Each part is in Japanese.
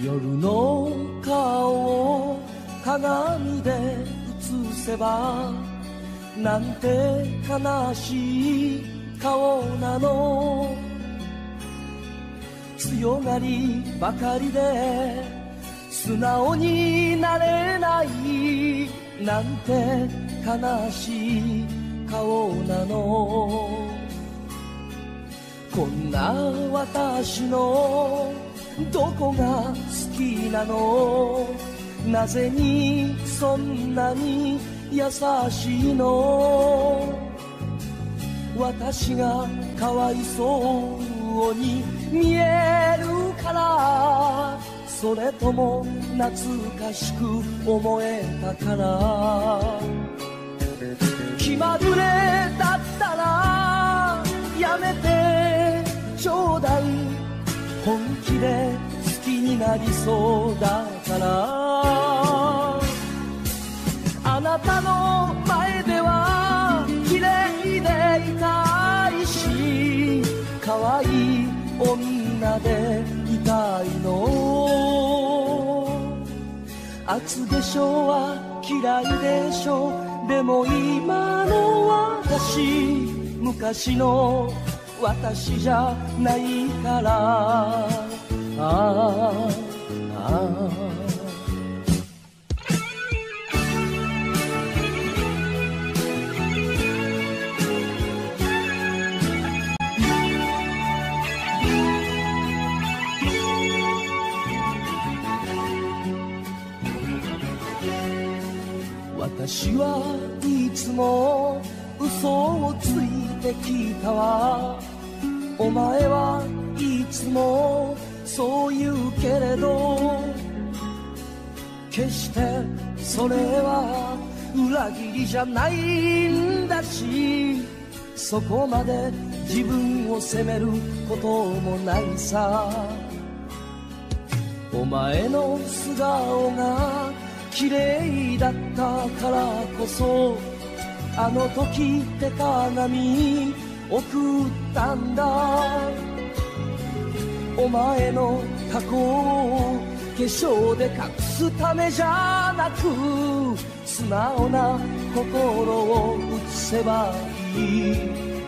夜の顔を鏡で映せばなんて悲しい顔なの。強がりばかりで素直になれないなんて悲しい顔なの。こんな私のどこが好きなの。なぜにそんなに優しいの。私がかわいそうに見えるから、それとも懐かしく思えたから。気まぐれだったらやめてちょうだい。本気で好きになりそうだから。あなたの前では綺麗でいたいし、可愛い女でいたいの。厚化粧は嫌いでしょ。でも今の私、昔の私じゃないから。ああああ。私はいつも嘘をついてきたわ。お前はいつもそう言うけれど、決してそれは裏切りじゃないんだし、そこまで自分を責めることもないさ。お前の素顔が綺麗だったからこそ、あの時手鏡送ったんだ。お前の過去を化粧で隠すためじゃなく、素直な心を映せばいい。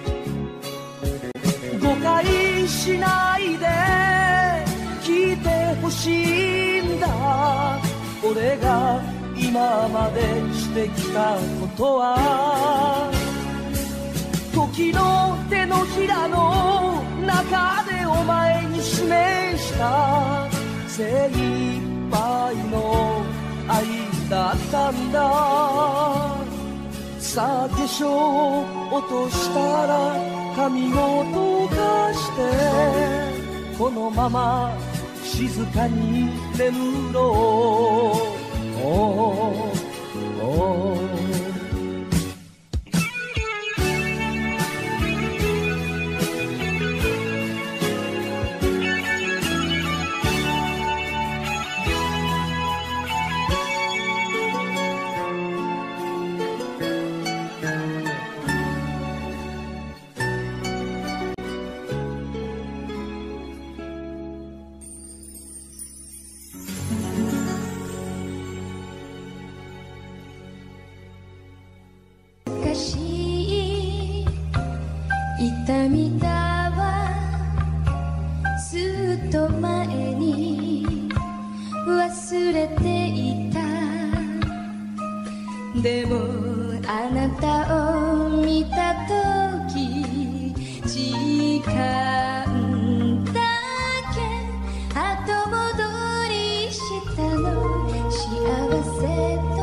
誤解しないで聞いてほしいんだ。俺が今までしてきたことは、時の手のひらの中でお前に示した精一杯の愛だったんだ。さあ化粧を落としたら髪を溶かして、このまま静かに眠ろう。 痛みだわずっと前に忘れていた。でもあなたを見たとき時間だけ後戻りしたの。幸せと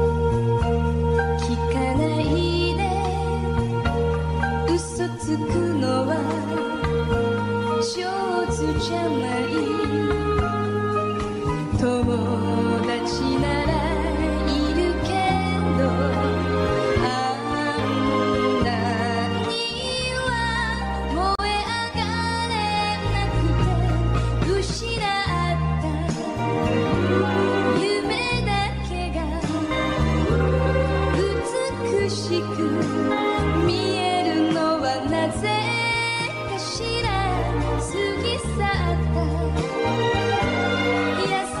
聞かないで嘘つくのは上手じゃない。友達ならいるけどあんなには燃え上がれなくて失った夢だけが美しく見えるのはなぜかしら。過ぎ去った優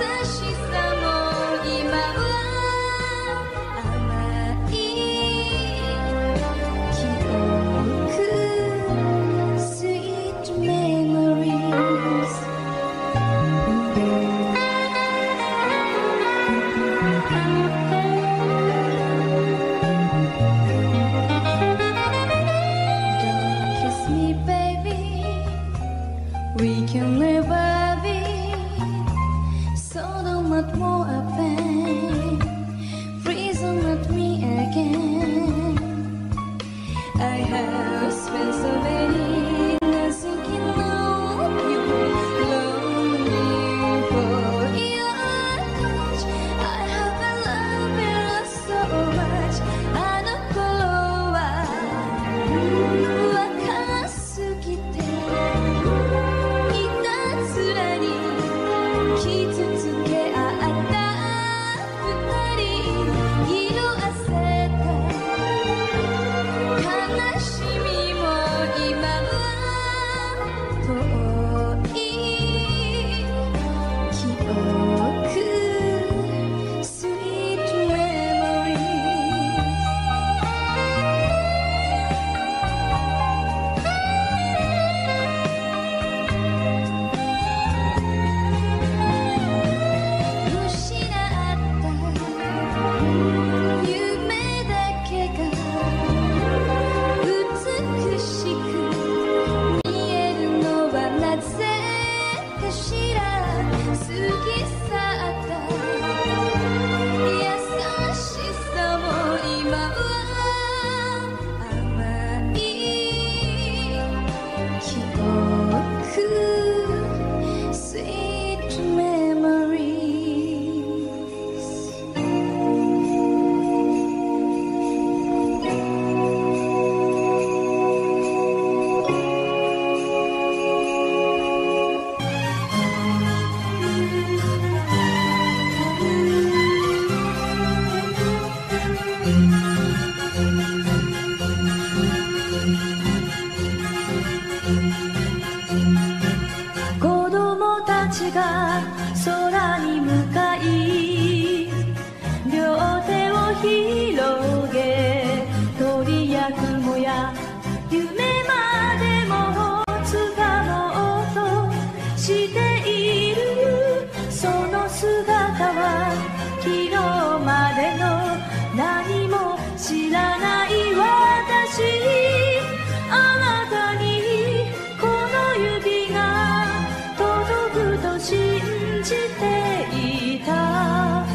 子供たちが空に向かい両手を広げ鳥や雲や夢までもつかもうとしているその姿は昨日までの何も知らない私あなたにこの指が届くと信じていた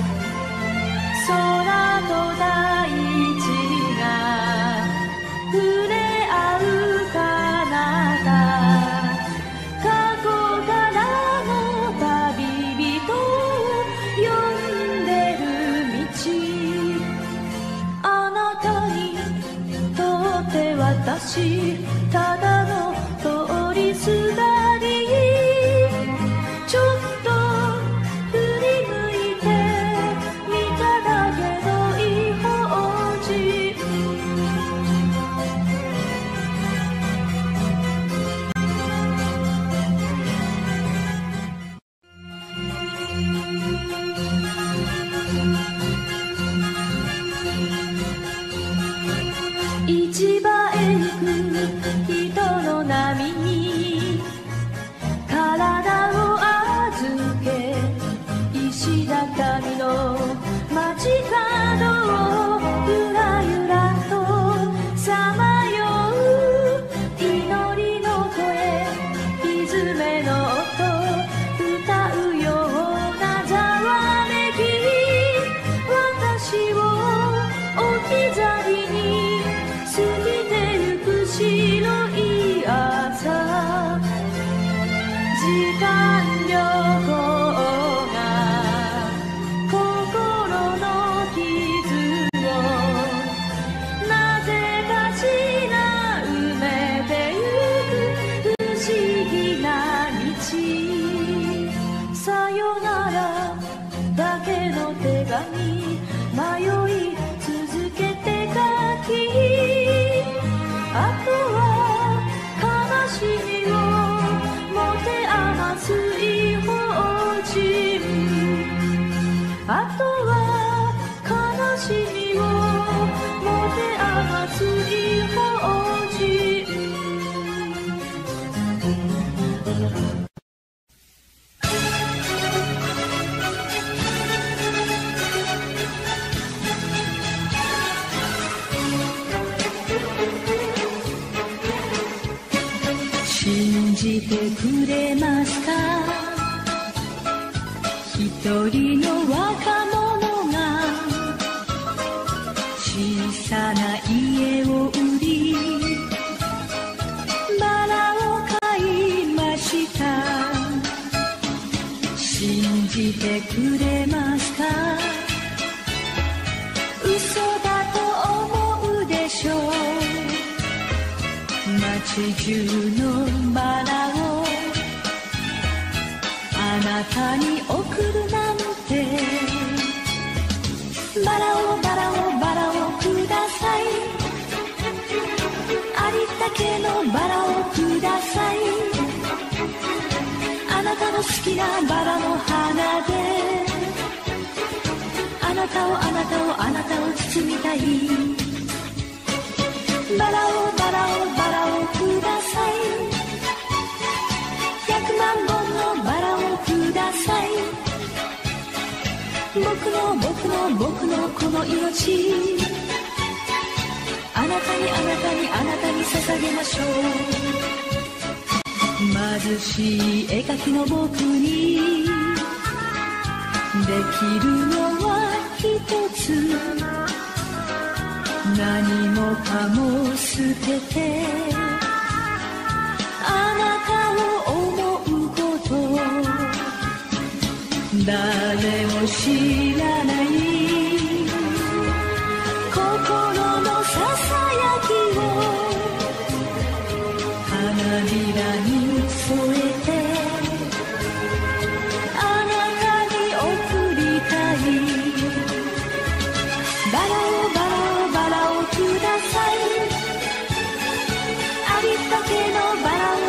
空と大地が触れ合う彼方過去からの旅人を呼んでる道あなたにとって私ただの通りすがりちょっと振り向いてみただけの異邦人市場へ行く人の波に体を預け石畳の街角をゆらゆらとさまよう祈りの声蹄の音歌うようなざわめき私を置き去りに過ぎてゆく白い朝時間旅行が心の傷をなぜかしら埋めてゆく不思議な道さよならだけの手紙迷い続けて書きあとは悲しみを持て余す異邦人あとは悲しみを持て余す異邦人信じてくれますか一人の若者が小さな家を売りバラを買いました信じてくれますか嘘だと思うでしょう街中のバラをあなたに送るなんてバラをバラをバラをくださいありったけのバラをくださいあなたの好きなバラの花であなたをあなたをあなたを包みたいバラをバラをバラをください100万本のバラをください僕の僕の僕のこの命あなたにあなたにあなたに捧げましょう貧しい絵描きの僕にできるのは一つ何もかも捨ててあなたを思うこと誰も知らない心のささやきを花びらに添えてあなたに贈りたいバラをバラをバラをくださいありったけのバラを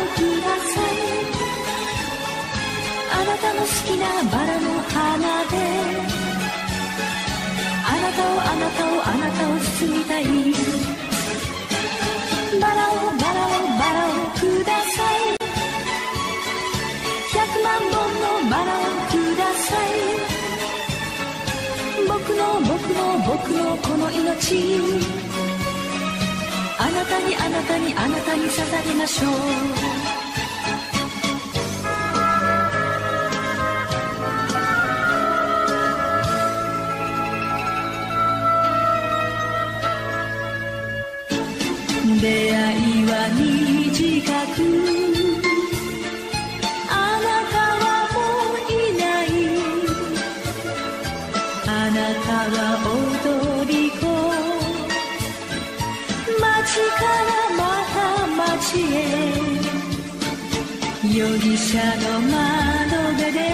命、あなたにあなたにあなたに捧げましょう。出会いは短く、あなたはもういない、あなたは踊り子、街からまた街へ、容疑者の窓辺で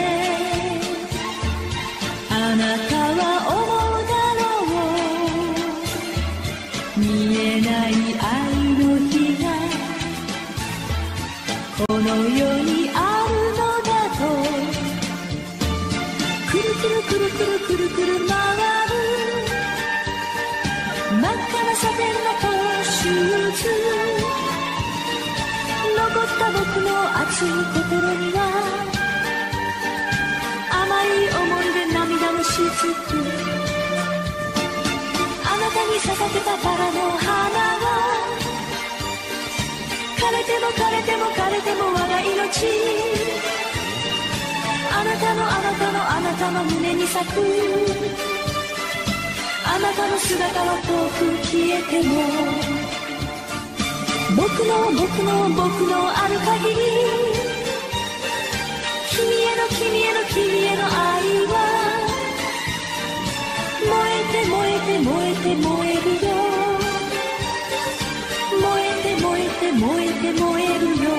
あなたは思うだろう、見えない愛の日がこの世にあるのだと、くるくるくるくるくるくる回る真っ赤なサテンのトーシューズ、残った僕の熱い心には甘い思い出涙のしずく、あなたに捧げたバラの花が枯れても枯れても枯れても我が命、あなたのあなたのあなたの胸に咲く、あなたの姿は遠く消えても、僕のある限り、君への君への君への愛は燃えて燃えて燃えて燃えるよ、燃えて燃えて燃えて燃えるよ。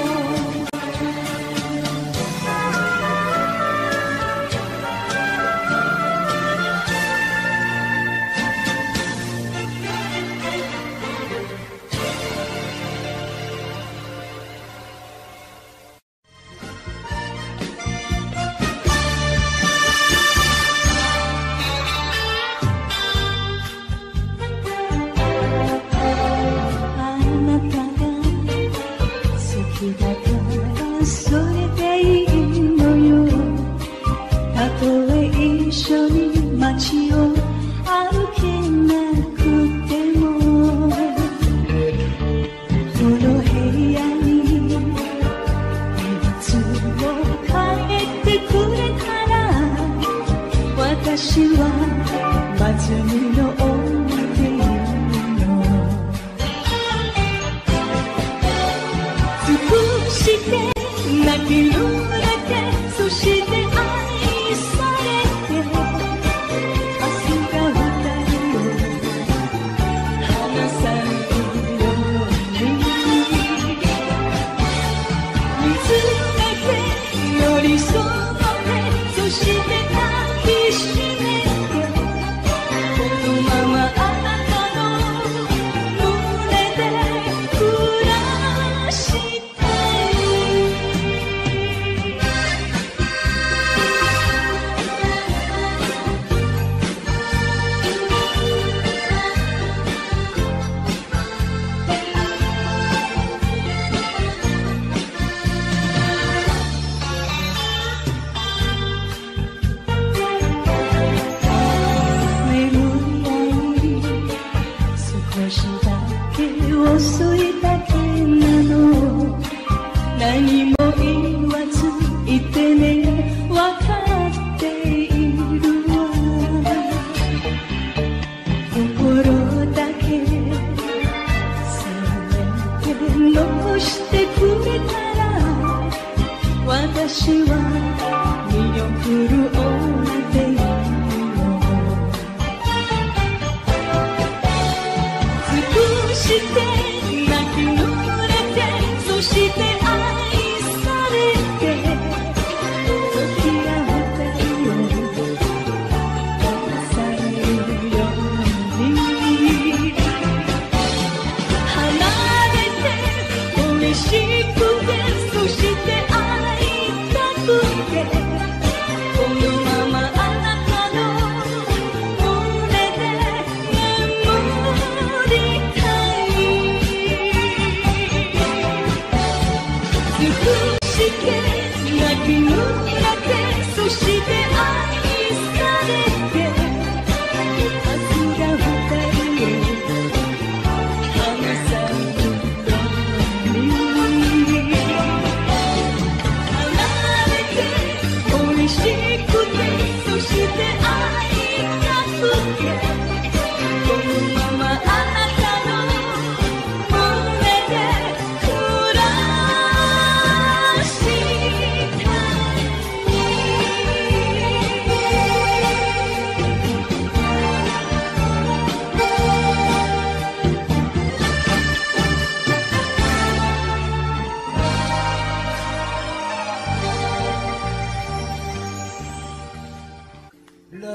愛されて明日が二人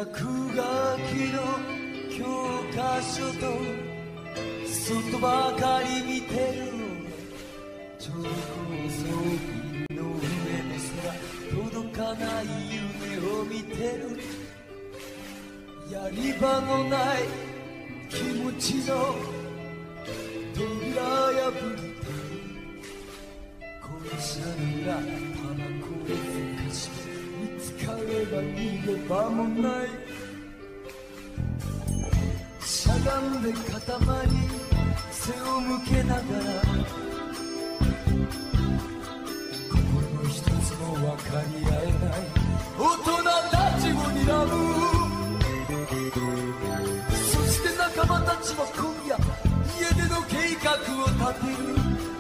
落書きの教科書と外ばかり見てる超高層ビルの上の空届かない夢を見てるやり場のない気持ちの扉破り校舎の裏タバコをふかし見つかれば逃げ場もないしゃがんで固まり背を向けながら心の一つも分かり合えない大人たちを睨むそして仲間たちは今夜家での計画を立てる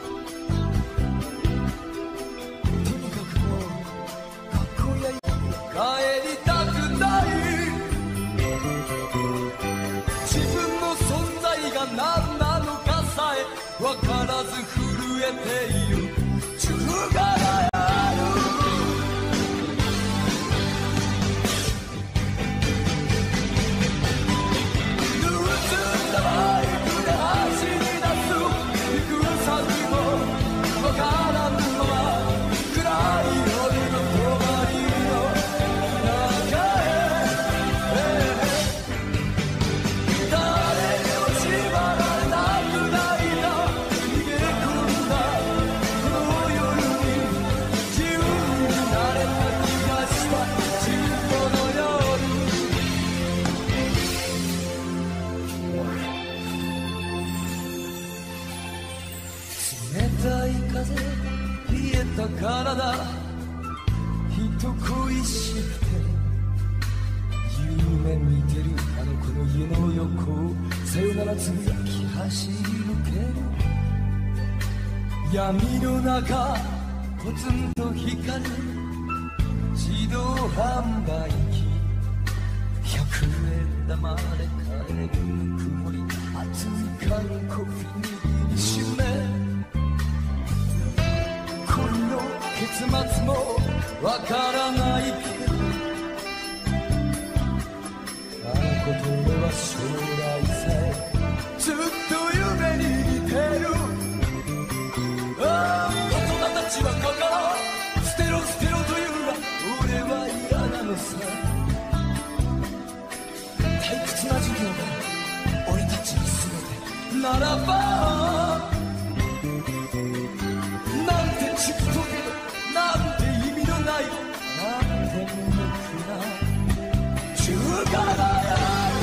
とにかくもう学校や帰りたくない自分の存在が何なのかさえ分からず震えている中華体人恋しくて夢見てるあの子の家の横をさよならつぶやき走り抜ける闇の中ポツンと光る自動販売機100円玉で買える曇り熱い缶コーヒー握りしめ結末もわからないけどあの子と俺は将来さえずっと夢に見てるああ大人たちはここ捨てろ捨てろというが俺は嫌なのさ退屈な授業が俺たちに全てならばなんてちっとけどなんて意味のないなんて無力な中華だよ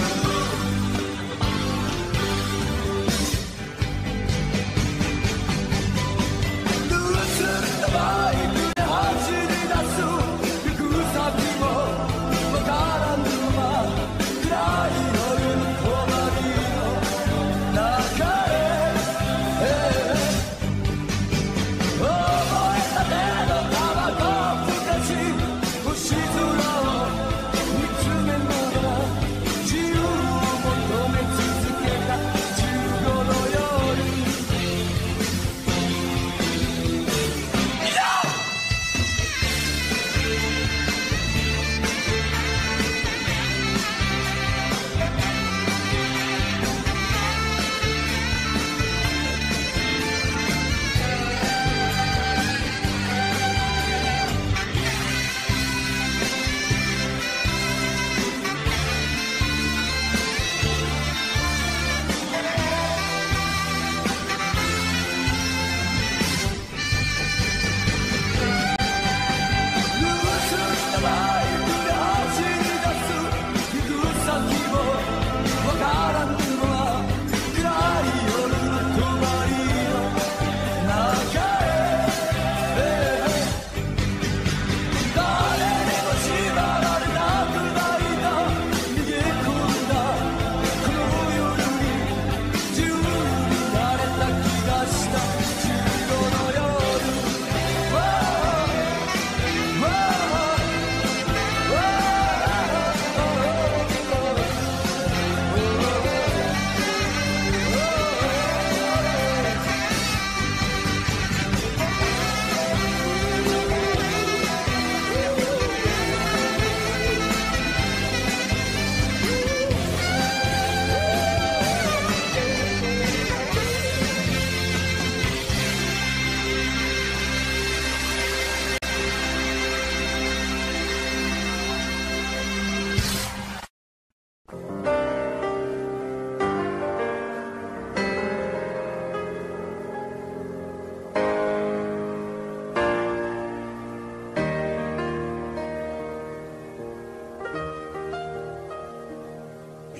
盗んだバイクで走り出す行く先もわからぬまま暗い夜の帳の中へ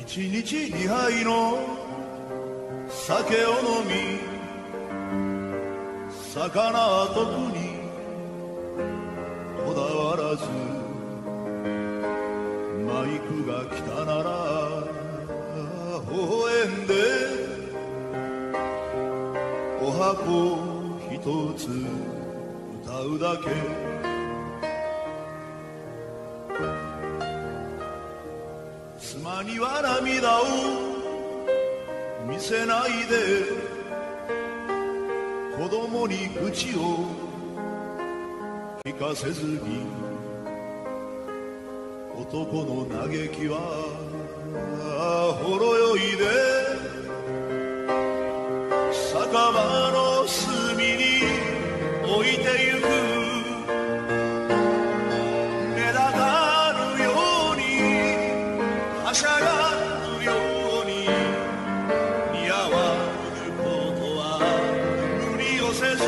一日二杯の酒を飲み、魚は特にこだわらず、マイクが来たなら微笑んでお箱一つ歌うだけ。妻には涙を見せないで、子供に愚痴を聞かせずに、男の嘆きはほろ酔いで酒場の隅に置いてゆく。目立たぬようにはしゃがぬように、似合わぬことは無理をせず、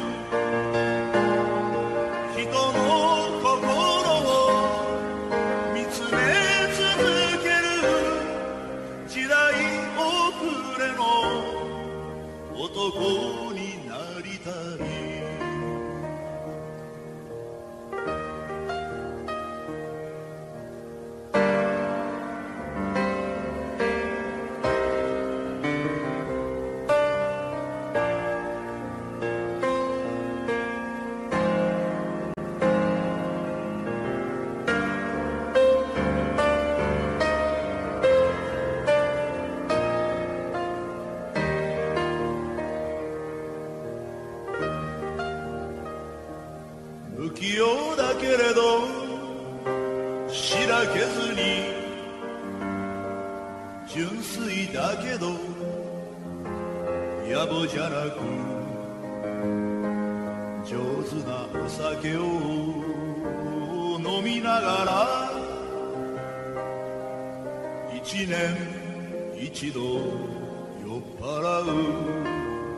人の心を見つめ続ける時代遅れの男になりたい。不器用だけれどしらけずに、純粋だけど野暮じゃなく、上手なお酒を飲みながら、一年一度酔っ払う。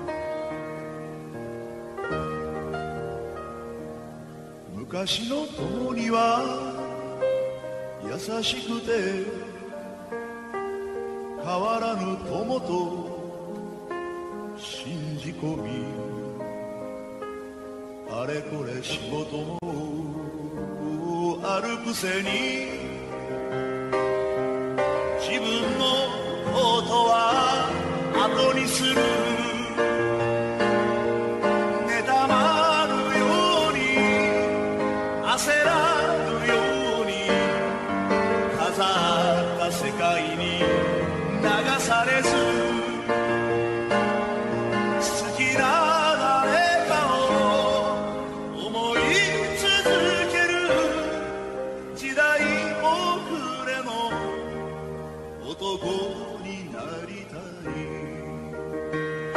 昔の友には優しくて変わらぬ友と信じ込み、あれこれ仕事もあるくせに、自分のことは後にする。妬まぬように焦らぬように、飾った世界に流されず、好きな誰かを思い続ける時代遅れの男になりたい。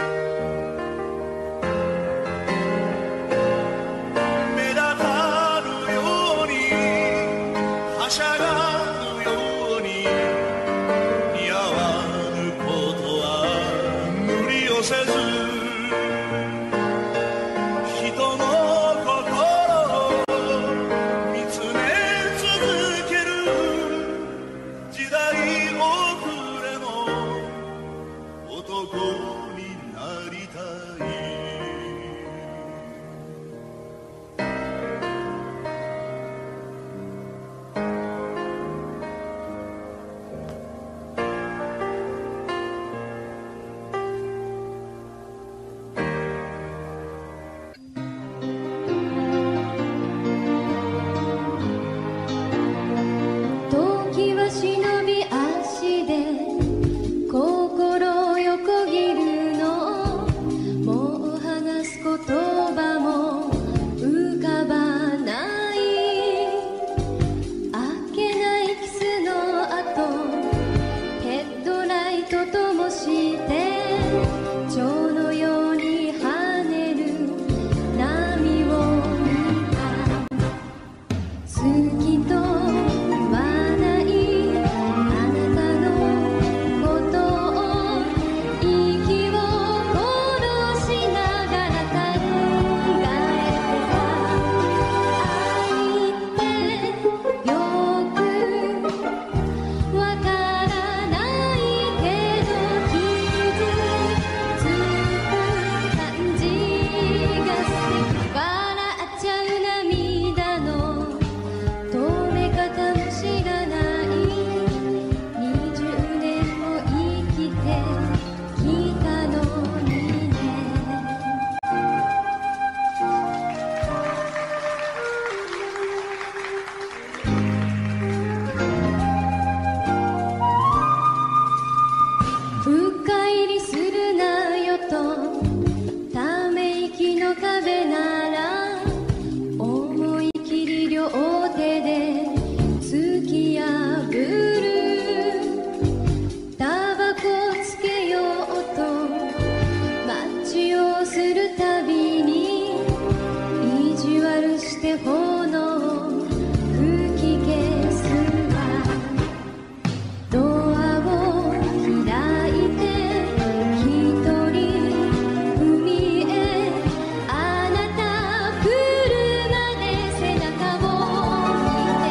して炎を吹き消すわ。ドアを開いて一人海へ、あなた車で背中を見て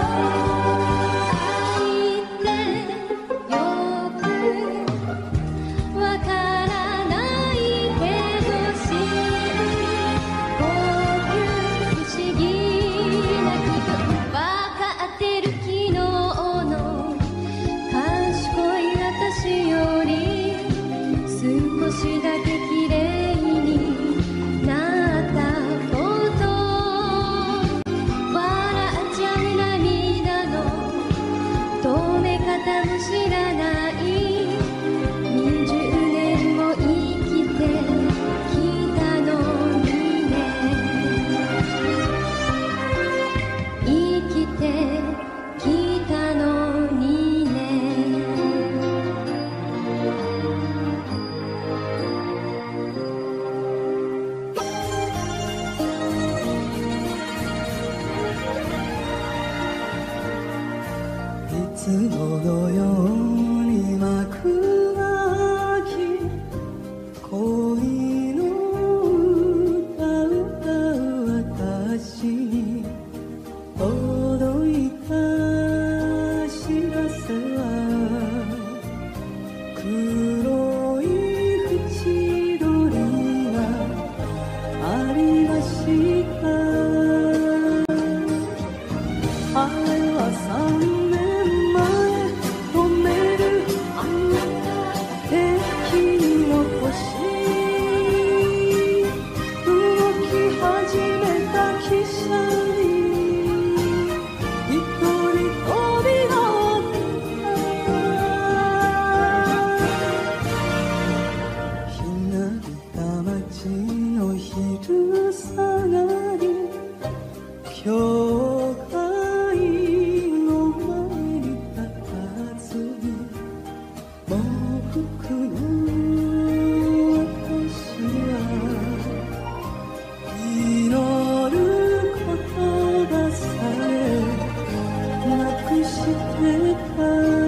愛ってよくわからないけど知る。こういう不思議な気分わかってる。昨日の賢い私より少しだけ綺麗になったこと、笑っちゃう涙の止め方も知らない。20年も生きてきたのにね、生きてきたのにね。 いつものように幕開き、恋の歌歌う私に届いた知らせは、黒い縁取りがありました。あれは3年前止めるあなた敵に残し、動き始めた汽車に一人飛び乗った。ひなびた街の昼下がり、教会の前に佇み、喪服の私は祈る言葉さえなくしてた。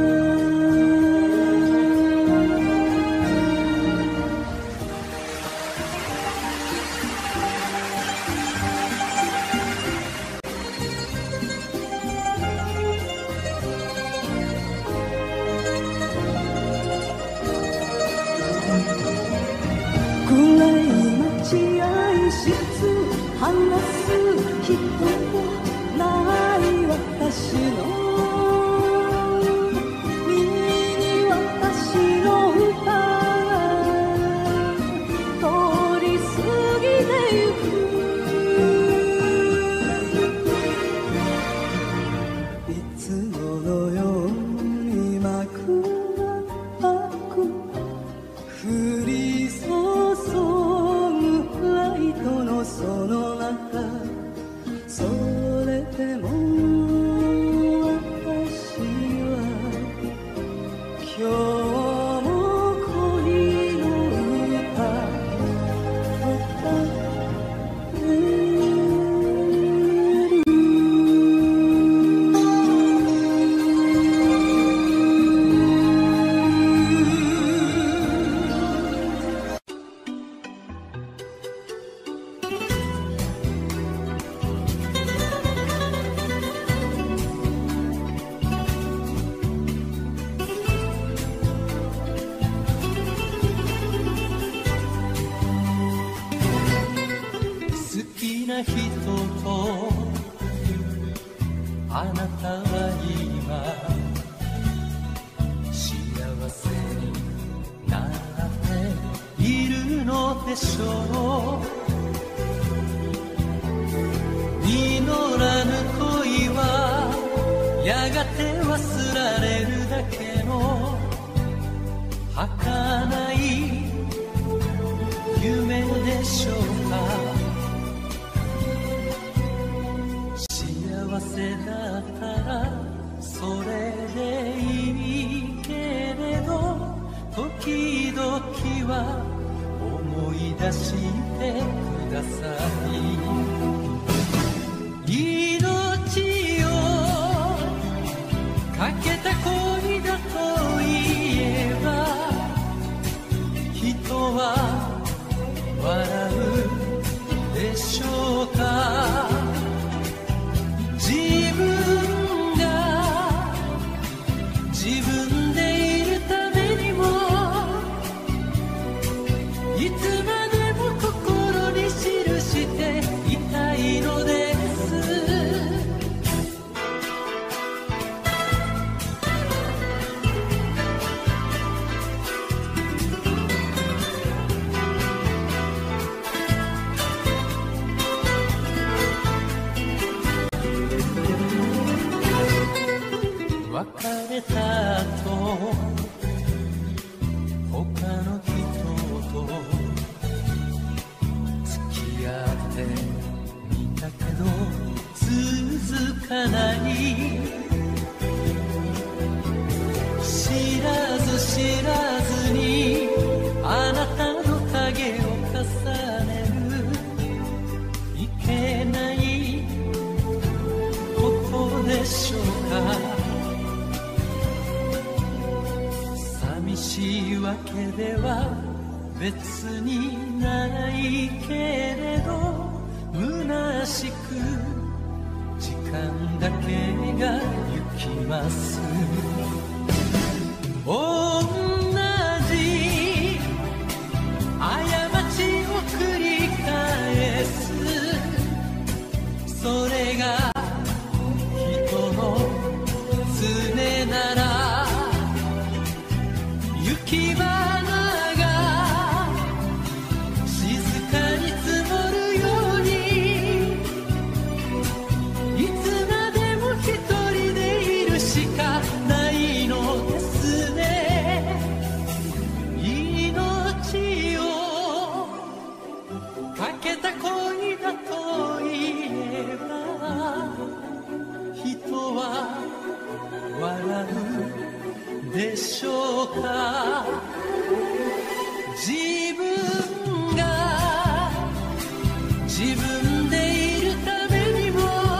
暗い待合室話す人もない私の耳に私の歌が通り過ぎてゆく。いつものように幕が開く、降り注ぐライトのその中、それでも私は今日も恋の歌歌ってる。好きな人とあなたは今幸せになっているのでしょう。実らぬ恋はやがて忘られるだけの儚い夢でしょうか。幸せだったらそれでいいけれど、時々は思い出してください。 れた後他の人と付き合ってみたけど続かない、知らず知らずにあなたの影を重ねる、いけないことでしょうか。寂しいわけでは別にないけれど、虚しく時間だけが行きます。同じ過ちを繰り返す、それが人の常なら、行き花が静かに積もるように、いつまでも一人でいるしかないのですね。命をかけた恋だと言えば、人は笑うでしょうか。自分が自分でいるためにも、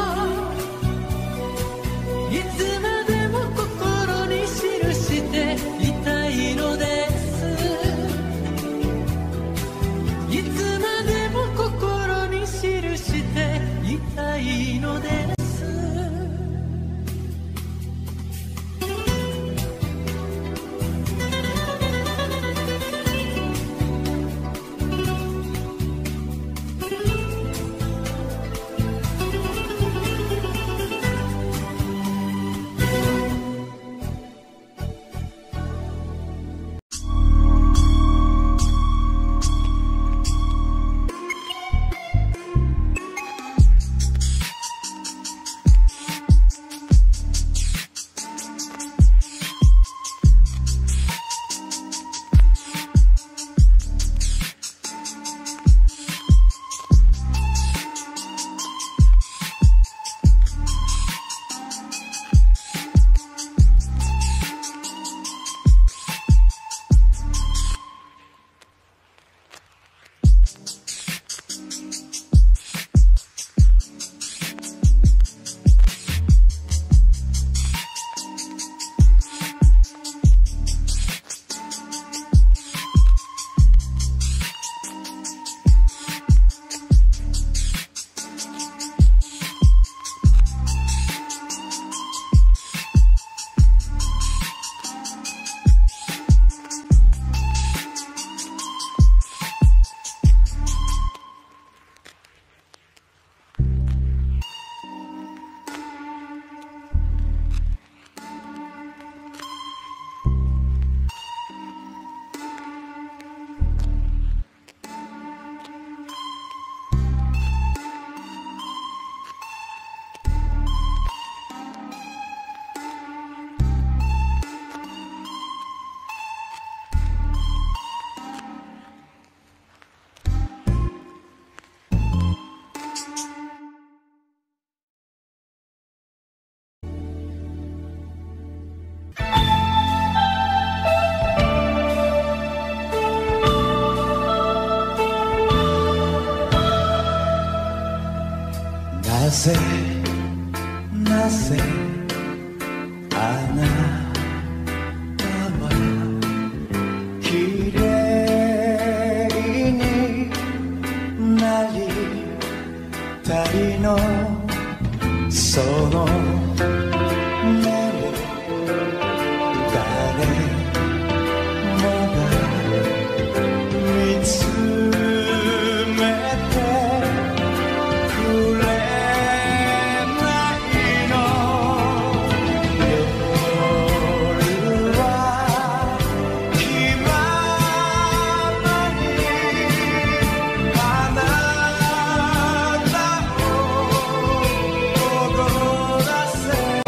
いつまでも心に記していたいのです。いつまでも心に記していたいのです。 なぜあなたは綺麗になりたいの、その目を誰もが見つめてくれ踊らせ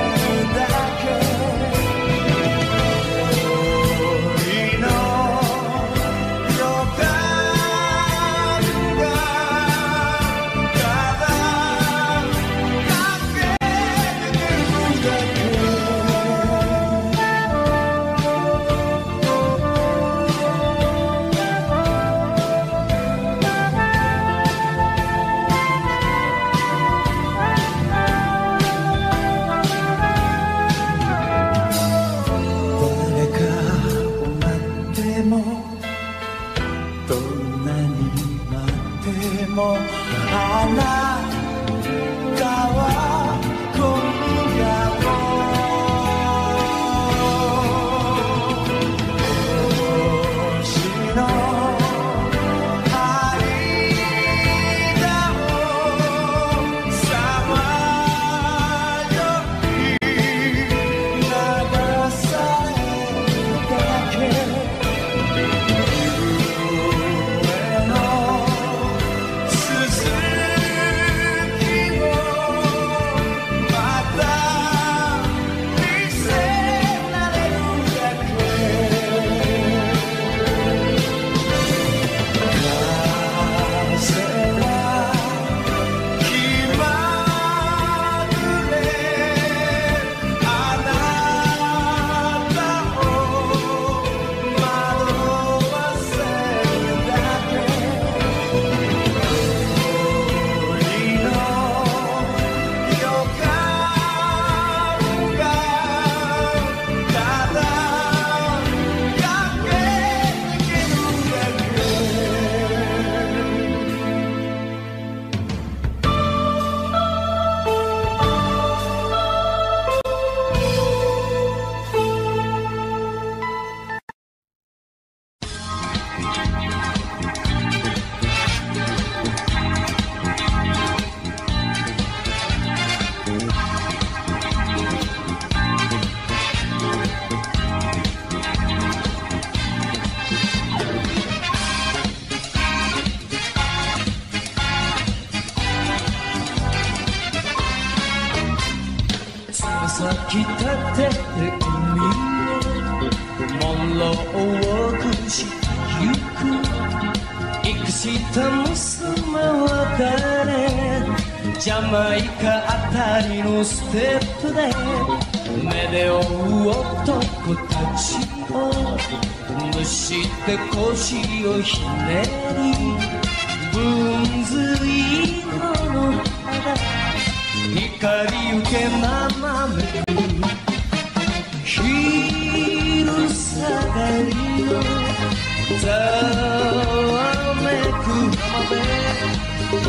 き立てて海へモンローを越してゆく生した娘は誰ジャマイカあたりのステップで目で追う男たちをむして腰をひねりぶんずいの肌光りゆけなまめく昼下がりのざわめく浜辺噂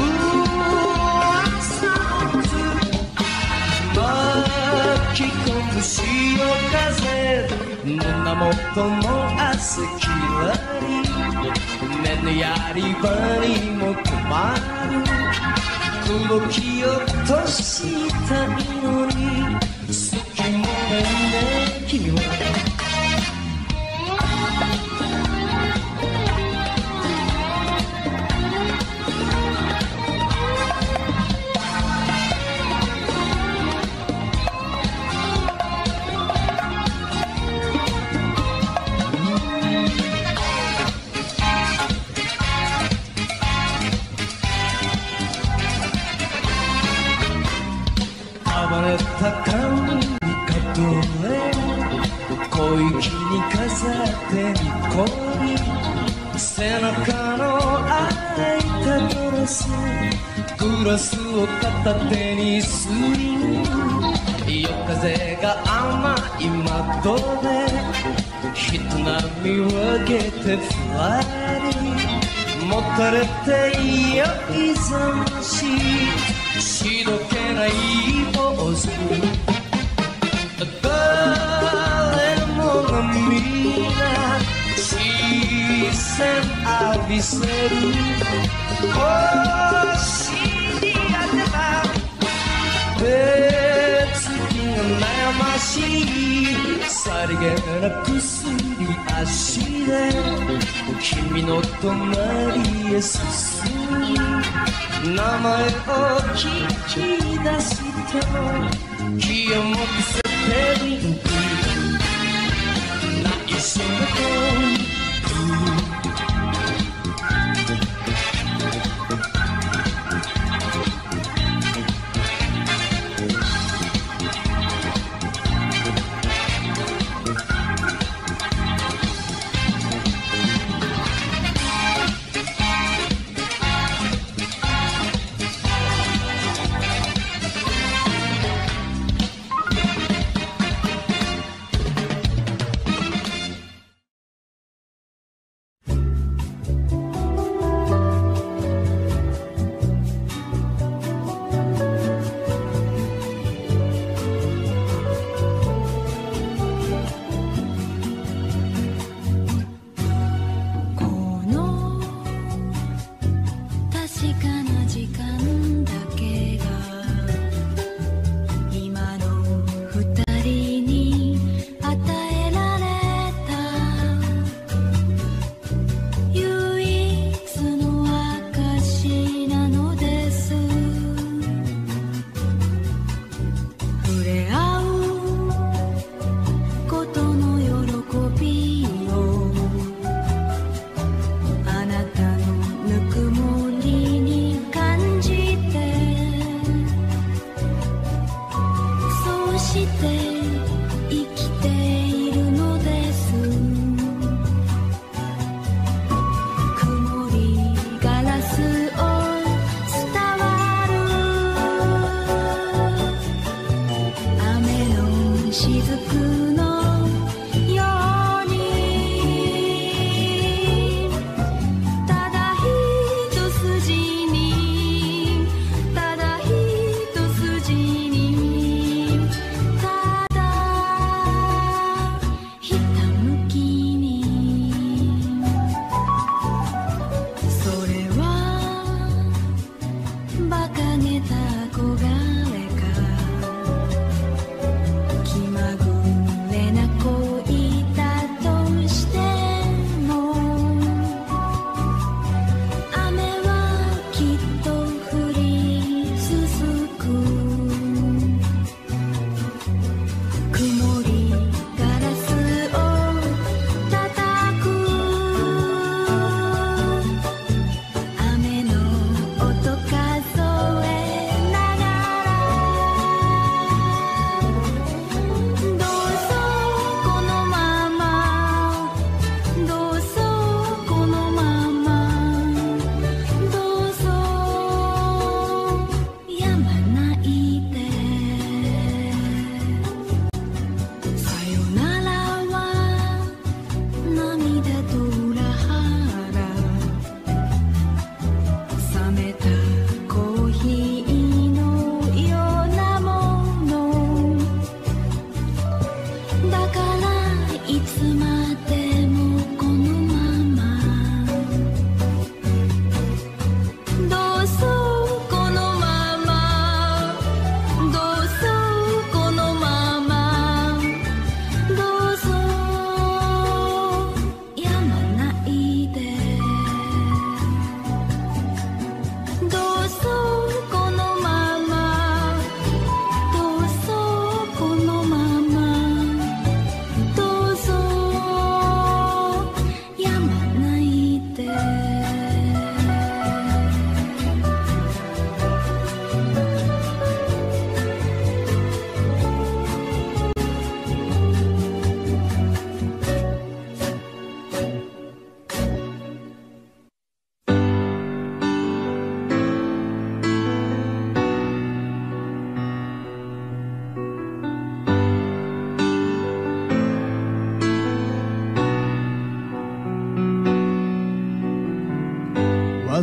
の渦巻き込む潮風胸元の汗きらり目のやり場にも止まる口説き落としたいのに好きもないね君は暴れた髪かとへ小粋に飾ってにこり背中の開いたドレスグラスを片手にスイング夜風が甘い窓で人波を上げてふわりもたれていよいざまししどけない坊主誰もがみんな視線浴びせる腰に当てた手つきが悩ましいさりげなくすり足で君の隣へ進む名前を聞き出しても気をもくせてリンク内緒の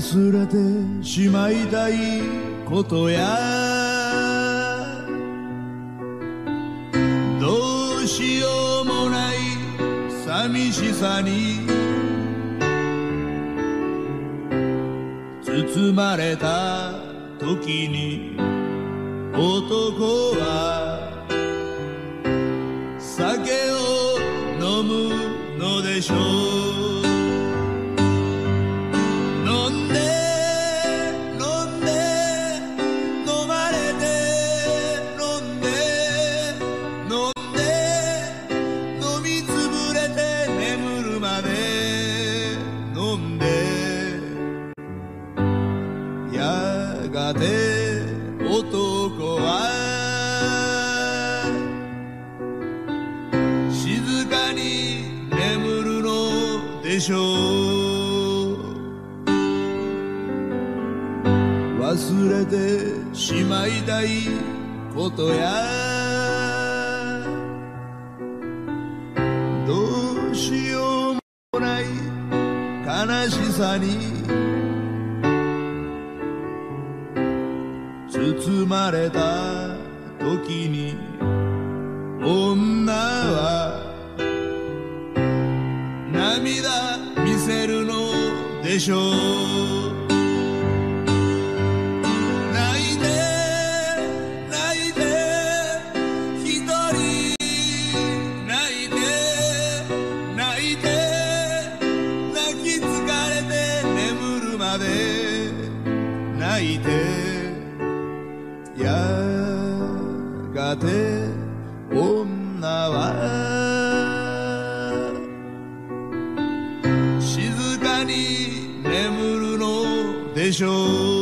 忘れてしまいたいことやどうしようもない寂しさに包まれた時に男は酒を飲むのでしょう飲んで飲んで飲まれて飲んで飲んで飲みつぶれて眠るまで飲んでやがて男は静かに眠るのでしょう忘れてしまいたいことやどうしようもない悲しさに包まれた時に女は涙見せるのでしょう泣いて泣いて一人泣いて泣いて泣き疲れて眠るまで泣いてやがて女は静かに眠るのでしょう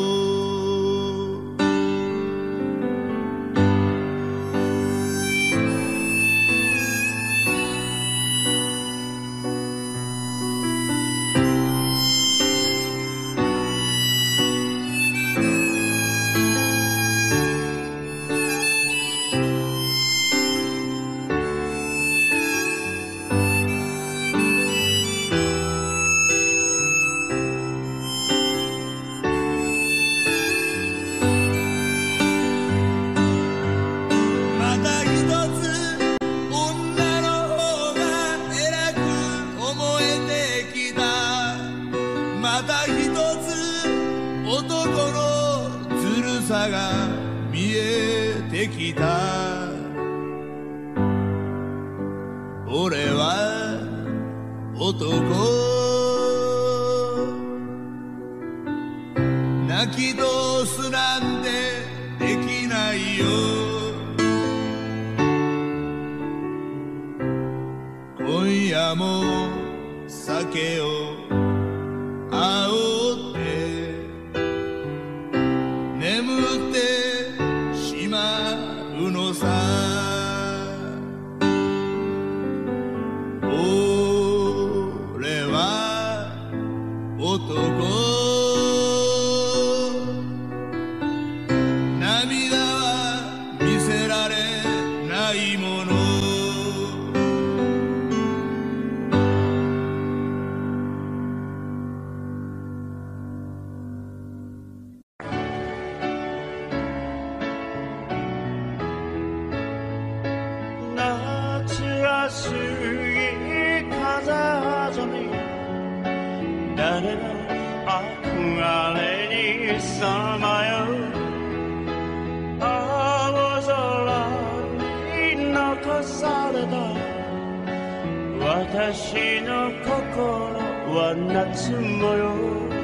が見えてきた俺は男泣き通すなんてできないよ今夜も酒を煽って眠ってしまうのさ俺は男涙は見せられないもの誰の憧れにさまよう青空に残された私の心は夏模様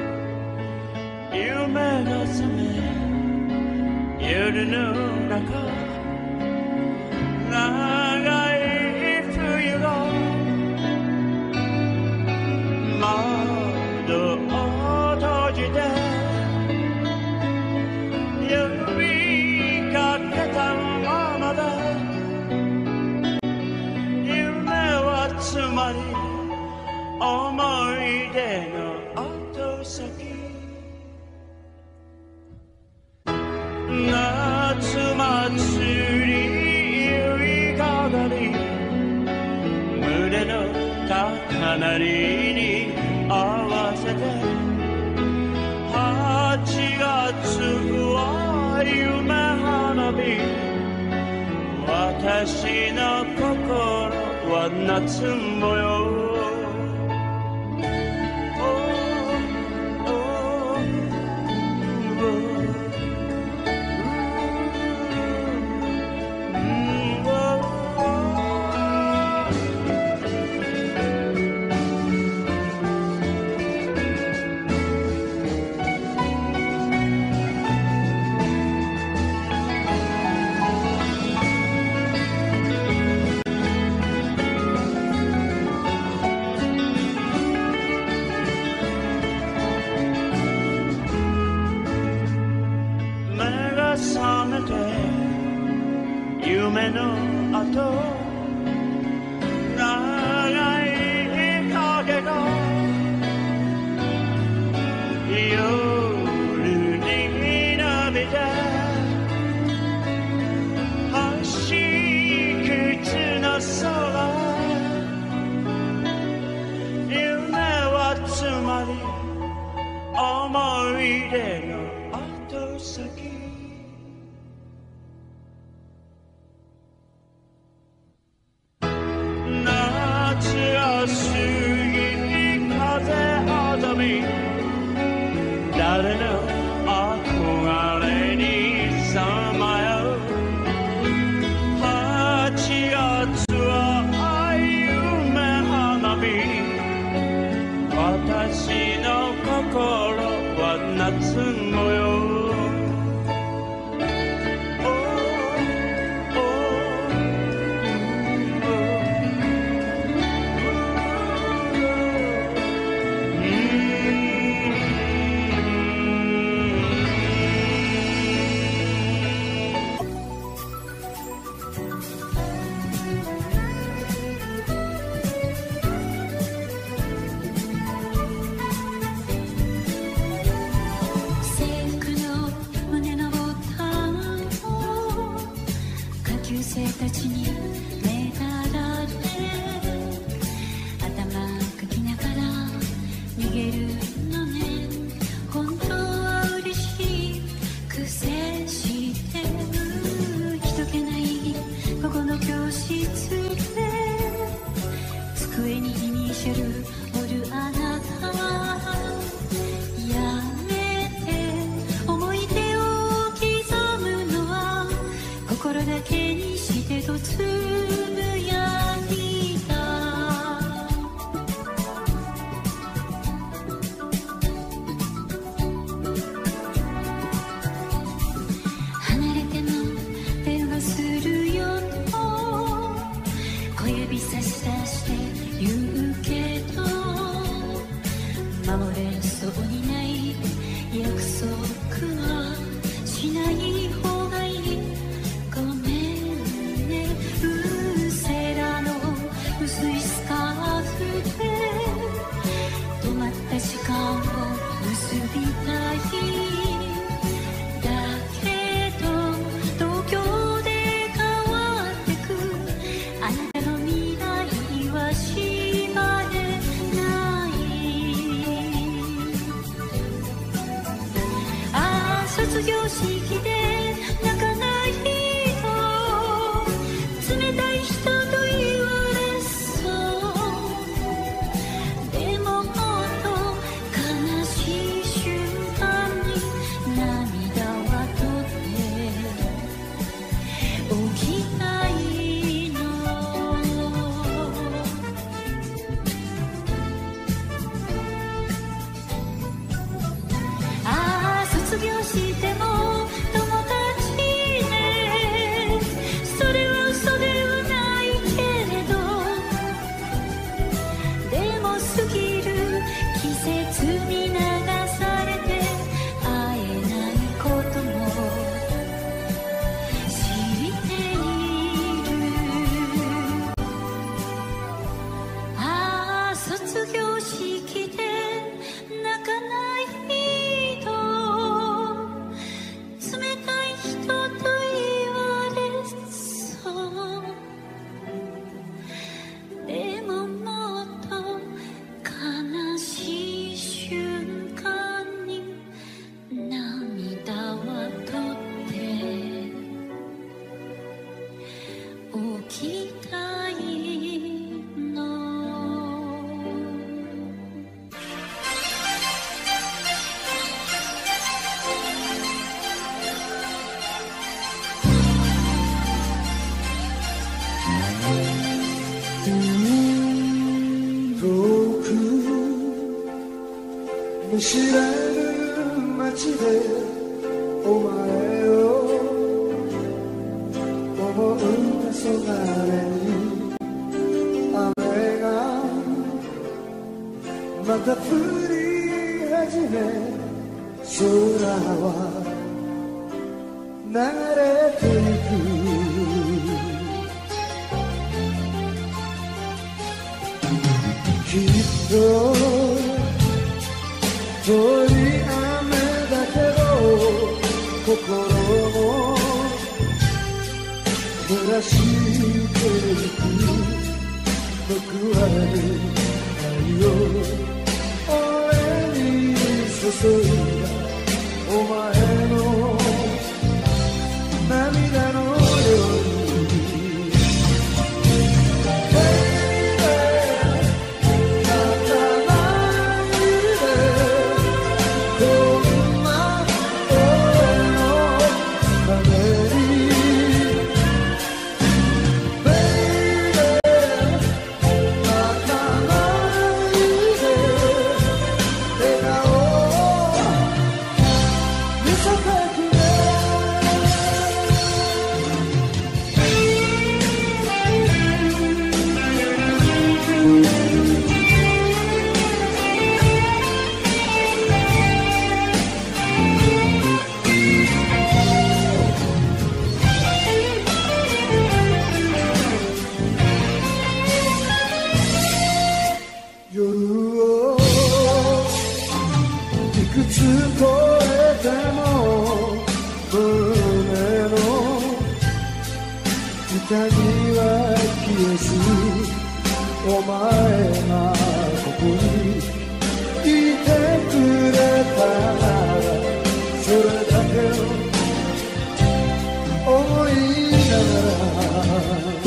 夢が覚め夜の中長い冬が窓を閉じて呼びかけたままで夢はつまり思い出の後先夏祭り酔いがかり胸の高鳴りに合わせて夢花火私の心は夏模様夢の後長い影が夜に伸びて星屑の空夢はつまり思い出の後先誰の憧れにさまよう8月は夢花火私の心は夏模様たちに目立られ頭かきながら逃げるのね本当は嬉しい苦戦してる人気ないここの教室で机にイニシャル折るあなたやめて思い出を刻むのは心だけにとつぶやいた離れても電話するよと小指差し出して言うけど守れそうにない約束はしない方がいいごめん薄いスカーフで止まった時間を結びたいだけど東京で変わってくあなたの未来は縛れないああ卒業式で泣かないと冷たい人と言わ卒業しても友達ねそれは嘘ではないけれどでも過ぎる季節に流されて会えないことも知ってい見知らぬ街でお前を思う黄昏に雨がまた降り始め空は流れてゆくきっと遠い雨だけど心も照らしてゆく報われる太陽俺に注いだお前の涙のように痛みは消えずお前がここにいてくれたならそれだけを思いながら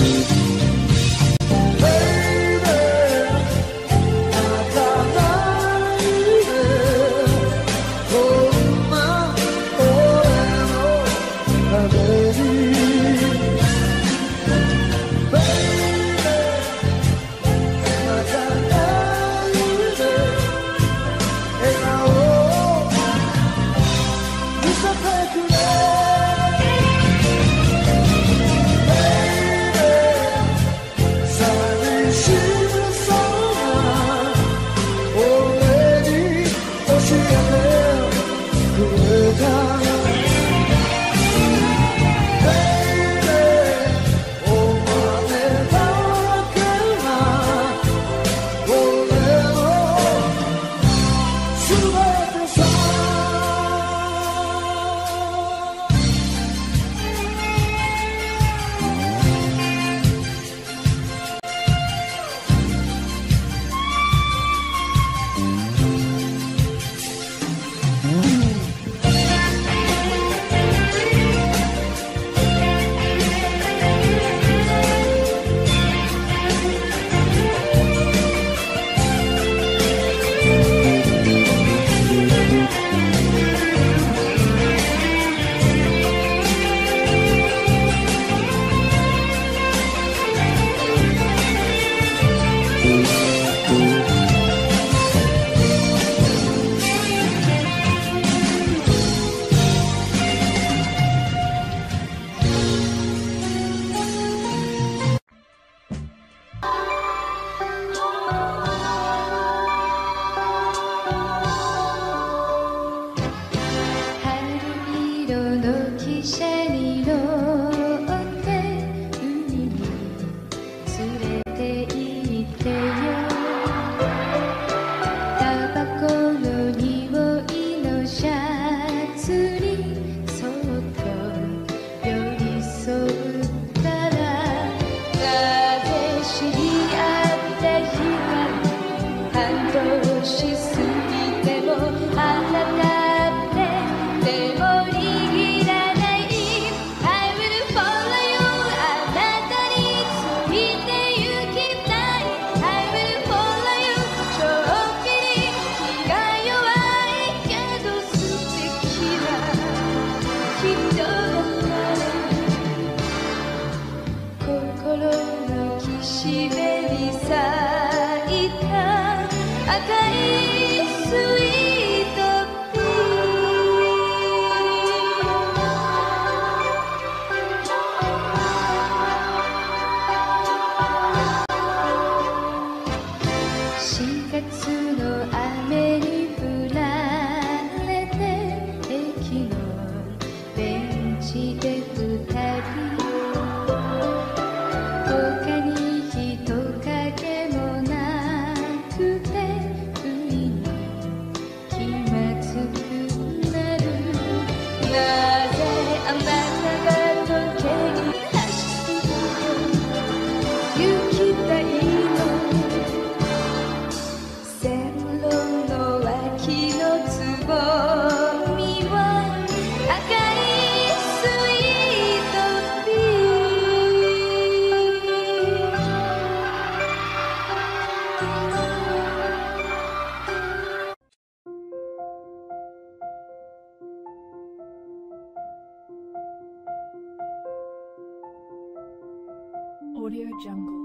Audio Jungle.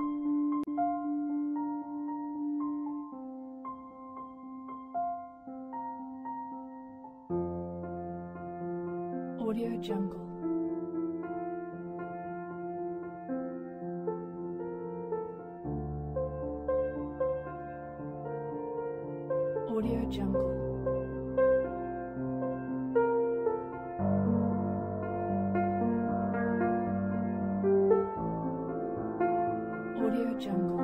Audio Jungle. Audio Jungle. Audio Jungle.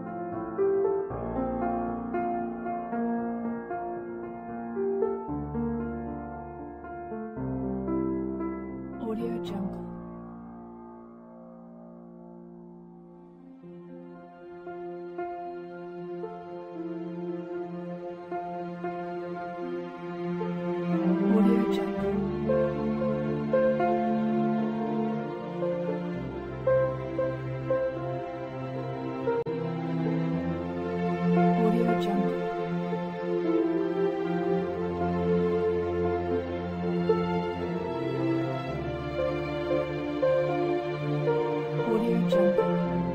Audio Jungle. Audio Jungle. Audio Jungle. Audio Jungle.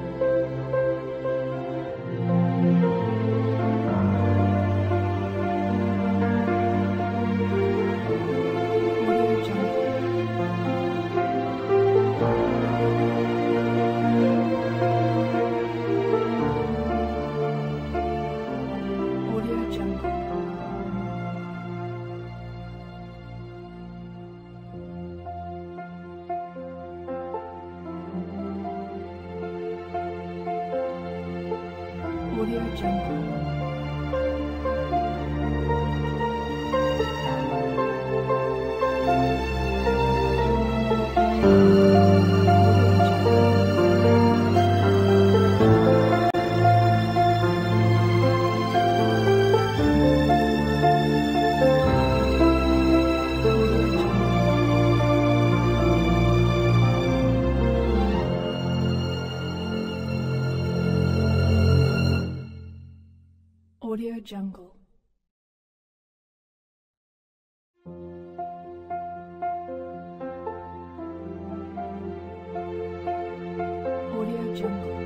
Audio Jungle. Audio Jungle. Audio Jungle. Audio Jungle. Audio Jungle.